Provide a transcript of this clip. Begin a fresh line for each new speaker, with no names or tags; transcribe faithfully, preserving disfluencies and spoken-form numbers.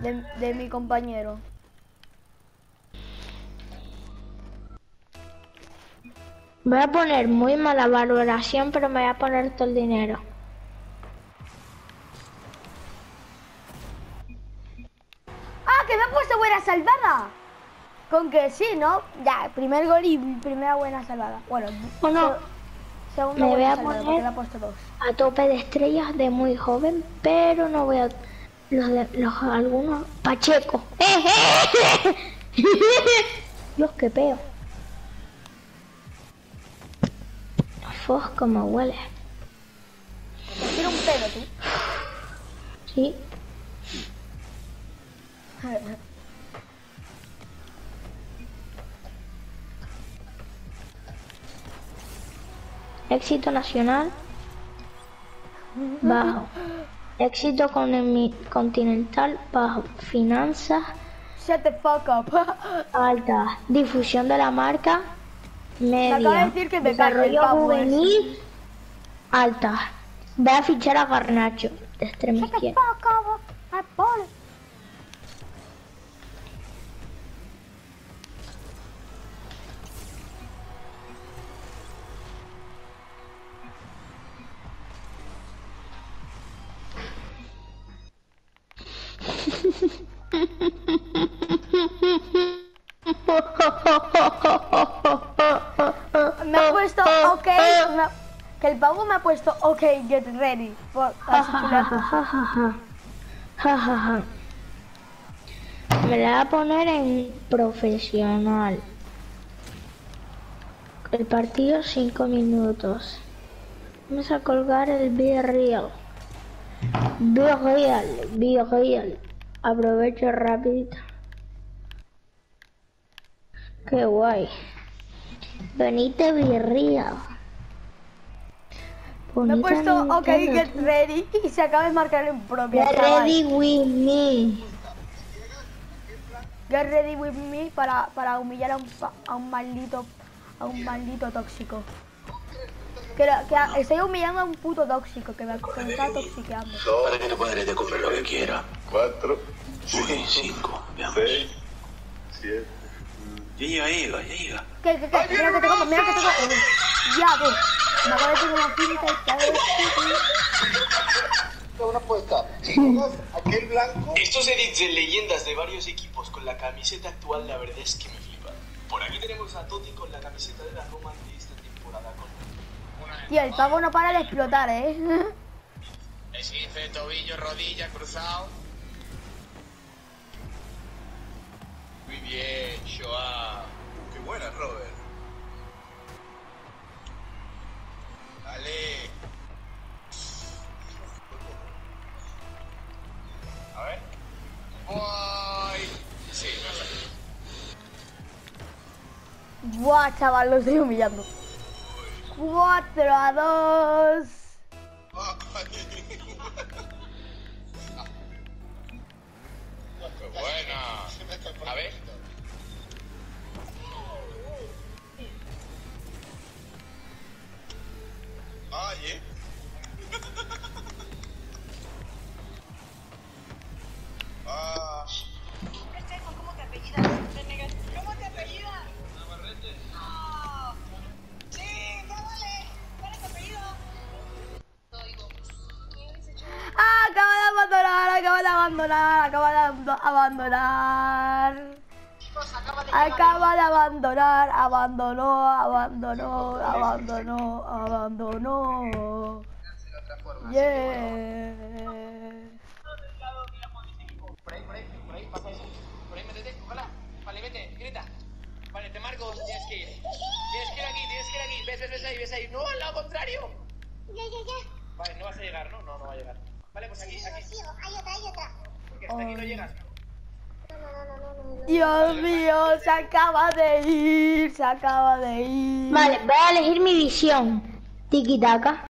de, de mi compañero.
Voy a poner muy mala valoración, pero me voy a poner todo el dinero.
¡Ah, que me ha puesto buena salvada! Con que sí, ¿no? Ya, primer gol y primera buena salvada. Bueno,
Bueno,
se, segunda
me voy
buena
a
salvada,
poner
porque me ha puesto dos.
a tope de estrellas de muy joven, pero no voy a... Los, de, los algunos... Pacheco. Dios, qué peo. Fos, como huele.
Tiene un pelo, tú.
Sí. Éxito nacional. Bajo. Éxito con el mi- continental. Bajo. Finanzas.
Shut the fuck up.
Alta. Difusión de la marca. Media.
Me acaba de decir que me calle el
Desarrollo
pavo
juvenil. Alta. Voy a fichar a Garnacho. De extrema
Shut the
izquierda.
fuck up. Ay, pobre. Me ha puesto ok, me ha- que el pavo me ha puesto ok, get ready. Por, así que le ha puesto.
Ja, ja, ja. Me la voy a poner en profesional. El partido cinco minutos. Vamos a colgar el Be Real. Be Real, Be Real. Aprovecho rapidito. Qué guay. Venite Be Real.
Me he
Bonita
puesto ok,
Nintendo,
get
tío.
ready y se acaba de marcar en propia,
Get
chaval.
ready with me.
Get ready with me para, para humillar a un, pa- a un maldito a un maldito tóxico. Que, la- que a- estoy humillando a un puto tóxico que me, que me está toxiqueando.
Para que tu padre te compre lo que quiera.
Cuatro,
Uy, cinco. Veamos.
seis, siete.
Ya llega, ya llega, ya llega.
¿Qué, qué, qué? Mira que te como, mira que te como. Ya, tú. Me acabo de tener una finta y ya ves.
Una apuesta. ¿Recuerdas aquel blanco?
Estos edits de leyendas de varios equipos con la camiseta actual, la verdad es que me flipan. Por aquí tenemos a Totti con la camiseta de la Roma de esta temporada. Con
Tío, el pavo no para de explotar, ¿eh?
esguince, tobillo, rodilla, cruzado. Muy bien, Joao.
Qué buena, Robert.
Dale. A ver. Guay. Sí, no sé.
Buah, chaval, lo estoy humillando. cuatro a dos.
Qué buena. A ver.
Oye. Ah.
¿Cómo te apellidas? ¿Cómo te apellidas?
Navarrete.
¡Ah! ¡Sí! ¡Ya vale! ¿Cuál es tu apellido?
Ah, acaba de abandonar, acaba de abandonar, acaba de ab- abandonar.
Chicos, acaba de llegar.
Acaba de abandonar, abandonó, abandonó, abandonó, abandonó. Yeah.
Por ahí, por ahí, por ahí, pasa eso. Por ahí, métete, ojalá. Vale, vete, grita. Vale, te marco, tienes que ir. Tienes que ir aquí, tienes que ir aquí. Ves, ves, ves ahí, ves ahí. No, al lado contrario.
Ya, ya, ya.
Vale, no vas a llegar, ¿no? No, no va a llegar. Vale, pues aquí, aquí.
Sigo, hay otra, hay otra.
Porque hasta aquí no llegas.
No, no, no, no, no, no.
Dios mío, se acaba de ir, se acaba de ir.
Vale, voy a elegir mi visión. Tiki taka.